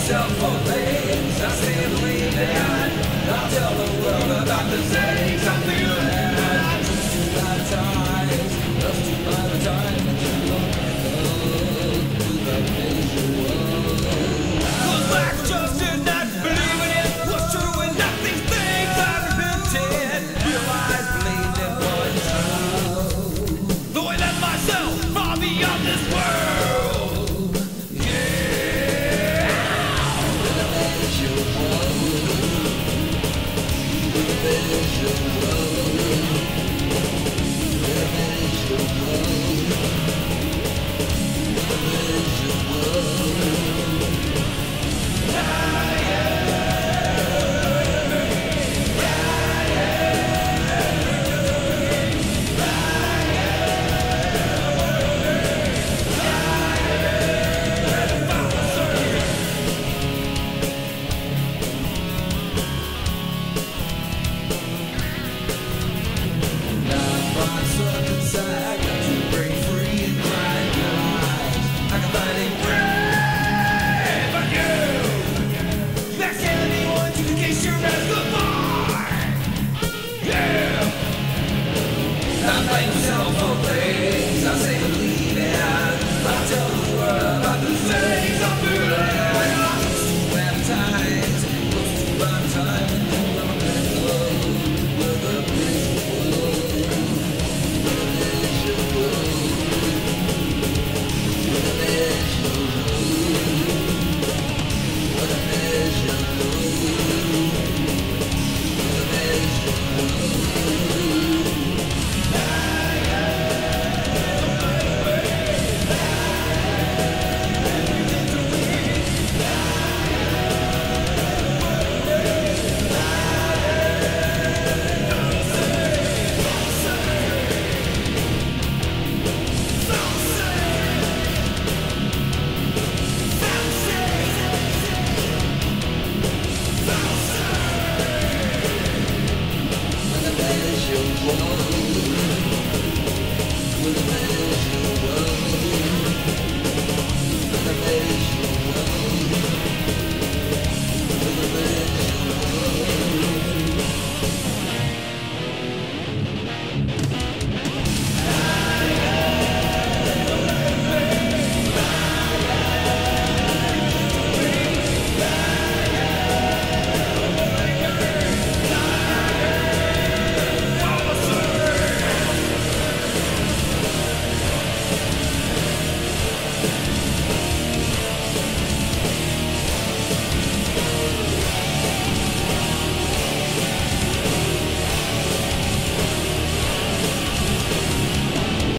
myself for things I still believe in. I'll tell the world about the things I'm feeling. Just to baptize, just to baptize, to the visual. 'Cause black just did not believe in it was true, and nothing things I repented. Realized, believed it was true. Though I let myself far beyond this world. Yeah. Things I say believe in, I tell the world about the things